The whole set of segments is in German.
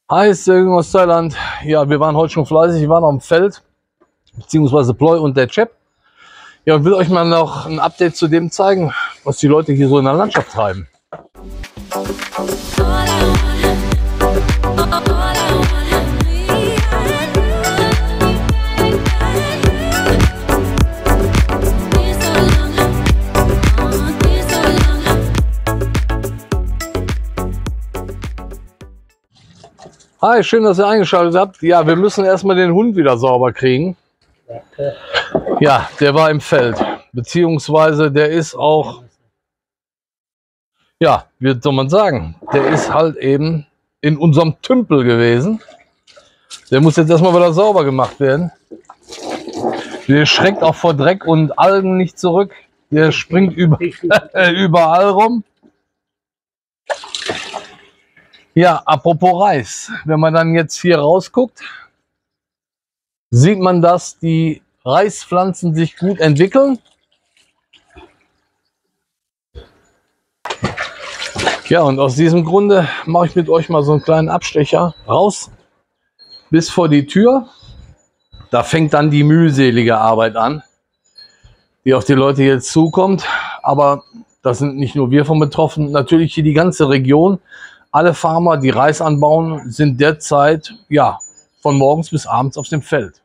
Hi, ist der Jürgen aus Thailand. Ja, wir waren heute schon fleißig, wir waren auf dem Feld, beziehungsweise Ploy und der Chep. Ja, und will euch mal noch ein Update zu dem zeigen, was die Leute hier so in der Landschaft treiben. Hi, schön, dass ihr eingeschaltet habt. Ja, wir müssen erstmal den Hund wieder sauber kriegen. Ja, der war im Feld, beziehungsweise der ist auch, ja, wie soll man sagen, der ist halt eben in unserem Tümpel gewesen. Der muss jetzt erstmal wieder sauber gemacht werden. Der schreckt auch vor Dreck und Algen nicht zurück. Der springt überall rum. Ja, apropos Reis, wenn man dann jetzt hier rausguckt, sieht man, dass die Reispflanzen sich gut entwickeln. Ja, und aus diesem Grunde mache ich mit euch mal so einen kleinen Abstecher raus bis vor die Tür. Da fängt dann die mühselige Arbeit an, die auf die Leute jetzt zukommt. Aber das sind nicht nur wir von betroffen, natürlich hier die ganze Region. Alle Farmer, die Reis anbauen, sind derzeit ja von morgens bis abends auf dem Feld.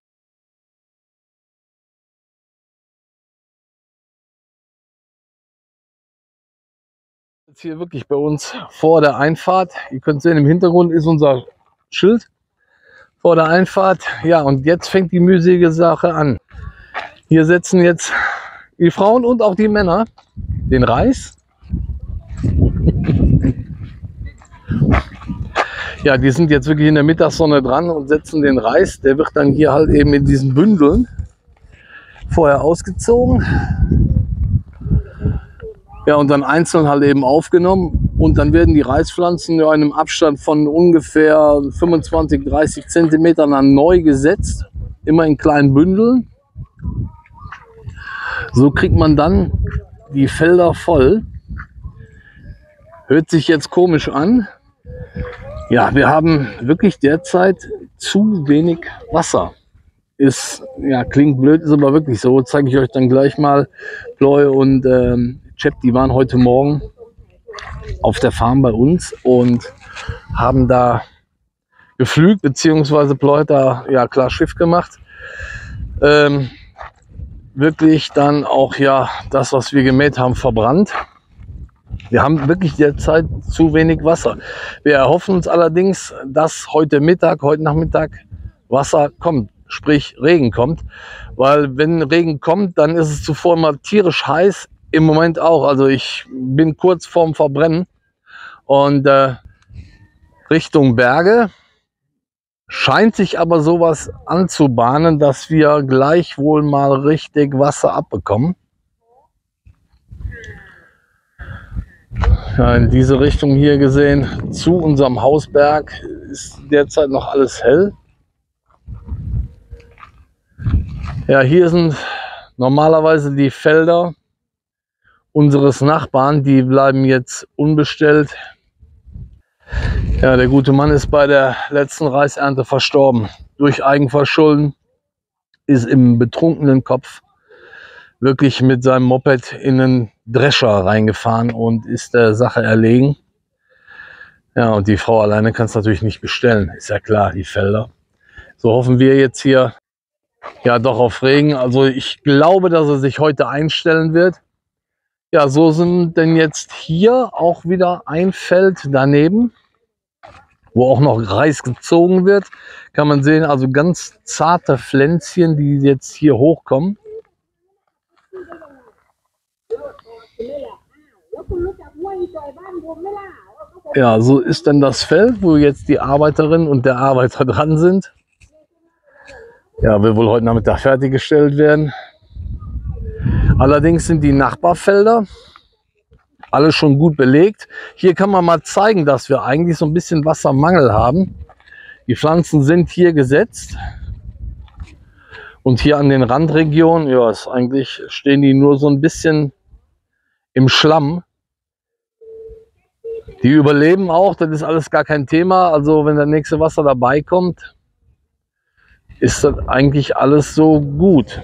Jetzt hier wirklich bei uns vor der Einfahrt. Ihr könnt sehen, im Hintergrund ist unser Schild vor der Einfahrt. Ja, und jetzt fängt die mühselige Sache an. Hier setzen jetzt die Frauen und auch die Männer den Reis. Ja, die sind jetzt wirklich in der Mittagssonne dran und setzen den Reis. Der wird dann hier halt eben in diesen Bündeln vorher ausgezogen. Ja, und dann einzeln halt eben aufgenommen. Und dann werden die Reispflanzen in einem Abstand von ungefähr 25, 30 Zentimetern dann neu gesetzt. Immer in kleinen Bündeln. So kriegt man dann die Felder voll. Hört sich jetzt komisch an. Ja, wir haben wirklich derzeit zu wenig Wasser. Ist, ja, klingt blöd, ist aber wirklich so. Zeige ich euch dann gleich mal. Ploy und Chep, die waren heute Morgen auf der Farm bei uns und haben da geflügt, beziehungsweise Ploy hat da ja klar Schiff gemacht. Wirklich dann auch ja das, was wir gemäht haben, verbrannt. Wir haben wirklich derzeit zu wenig Wasser. Wir erhoffen uns allerdings, dass heute Nachmittag Wasser kommt, sprich Regen kommt. Weil wenn Regen kommt, dann ist es zuvor immer tierisch heiß. Im Moment auch. Also ich bin kurz vorm Verbrennen. Und Richtung Berge scheint sich aber sowas anzubahnen, dass wir gleichwohl mal richtig Wasser abbekommen. Ja, in diese Richtung hier gesehen, zu unserem Hausberg ist derzeit noch alles hell. Ja, hier sind normalerweise die Felder unseres Nachbarn, die bleiben jetzt unbestellt. Ja, der gute Mann ist bei der letzten Reisernte verstorben. Durch Eigenverschulden, ist im betrunkenen Kopf wirklich mit seinem Moped in einen Drescher reingefahren und ist der Sache erlegen. Ja, und die Frau alleine kann es natürlich nicht bestellen, ist ja klar, die Felder. So hoffen wir jetzt hier ja doch auf Regen. Also ich glaube, dass er sich heute einstellen wird. Ja, so sind denn jetzt hier auch wieder ein Feld daneben, wo auch noch Reis gezogen wird. Kann man sehen, also ganz zarte Pflänzchen, die jetzt hier hochkommen. Ja, so ist dann das Feld, wo jetzt die Arbeiterin und der Arbeiter dran sind. Ja, will wohl heute Nachmittag fertiggestellt werden. Allerdings sind die Nachbarfelder alle schon gut belegt. Hier kann man mal zeigen, dass wir eigentlich so ein bisschen Wassermangel haben. Die Pflanzen sind hier gesetzt. Und hier an den Randregionen, ja, ist eigentlich stehen die nur so ein bisschen im Schlamm. Die überleben auch, das ist alles gar kein Thema. Also wenn das nächste Wasser dabei kommt, ist das eigentlich alles so gut.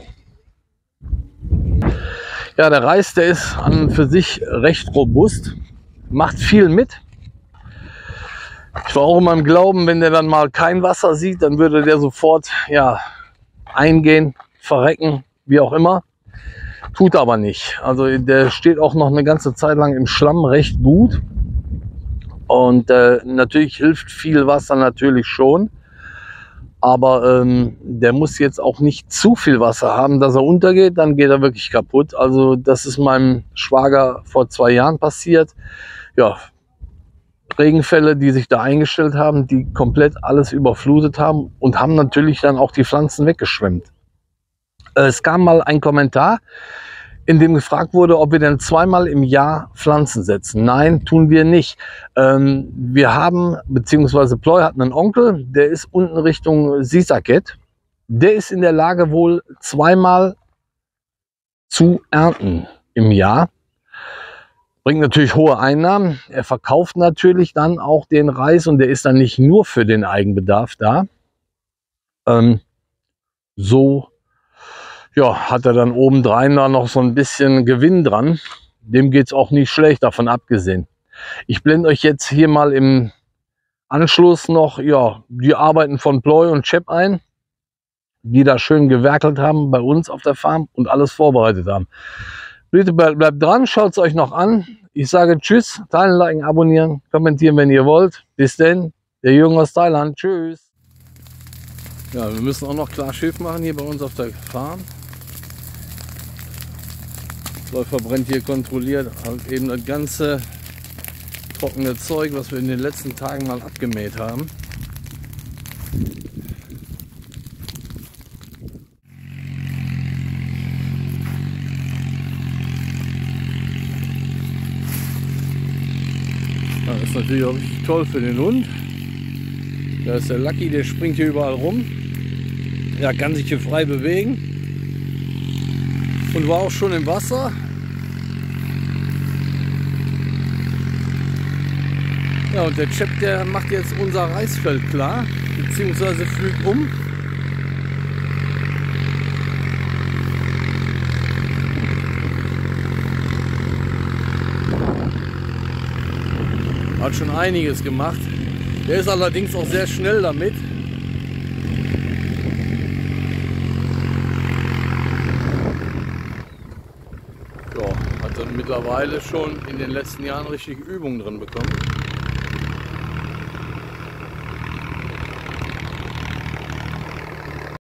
Ja, der Reis, der ist an und für sich recht robust, macht viel mit. Ich war auch immer im Glauben, wenn der dann mal kein Wasser sieht, dann würde der sofort ja, eingehen, verrecken, wie auch immer. Tut aber nicht. Also der steht auch noch eine ganze Zeit lang im Schlamm recht gut. Und natürlich hilft viel Wasser natürlich schon. Aber der muss jetzt auch nicht zu viel Wasser haben, dass er untergeht, dann geht er wirklich kaputt. Also das ist meinem Schwager vor 2 Jahren passiert. Ja, Regenfälle, die sich da eingestellt haben, die komplett alles überflutet haben und haben natürlich dann auch die Pflanzen weggeschwemmt. Es kam mal ein Kommentar, in dem gefragt wurde, ob wir denn 2-mal im Jahr Pflanzen setzen. Nein, tun wir nicht. Wir haben, beziehungsweise Ploy hat einen Onkel, der ist unten Richtung Sisaket. Der ist in der Lage, wohl 2-mal zu ernten im Jahr. Bringt natürlich hohe Einnahmen. Er verkauft natürlich dann auch den Reis und der ist dann nicht nur für den Eigenbedarf da. So ja, hat er dann obendrein da noch so ein bisschen Gewinn dran. Dem geht es auch nicht schlecht, davon abgesehen. Ich blende euch jetzt hier mal im Anschluss noch ja, die Arbeiten von Ploy und Chep ein, die da schön gewerkelt haben bei uns auf der Farm und alles vorbereitet haben. Bitte bleibt dran, schaut es euch noch an. Ich sage Tschüss, teilen, liken, abonnieren, kommentieren, wenn ihr wollt. Bis denn, der Jürgen aus Thailand. Tschüss. Ja, wir müssen auch noch klar Schiff machen hier bei uns auf der Farm. Läufer brennt hier kontrolliert, halt eben das ganze trockene Zeug, was wir in den letzten Tagen mal abgemäht haben. Das ist natürlich auch richtig toll für den Hund. Da ist der Lucky, der springt hier überall rum. Er kann sich hier frei bewegen. Und war auch schon im Wasser. Ja, und der Chep, der macht jetzt unser Reisfeld klar, beziehungsweise pflügt um. Hat schon einiges gemacht. Der ist allerdings auch sehr schnell damit. Hat dann mittlerweile schon in den letzten Jahren richtig Übung drin bekommen.